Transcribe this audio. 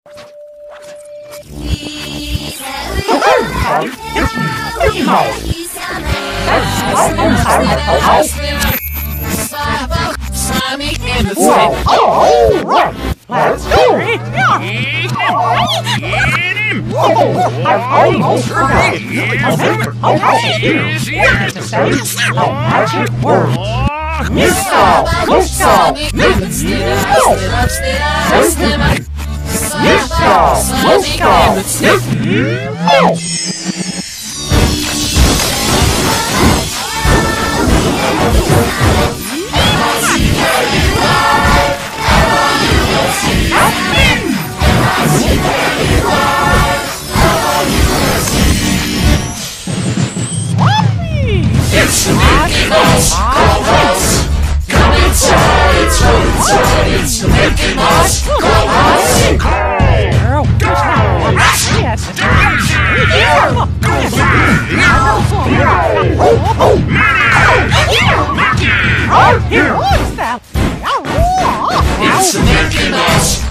Let's go! Eat him! I've almost forgot. Magic word. Misto! It's the Mickey Mouse Clubhouse! Come inside, it's the Mickey Mouse Clubhouse! Girl, there's not one. Yes. It's the Mickey Mouse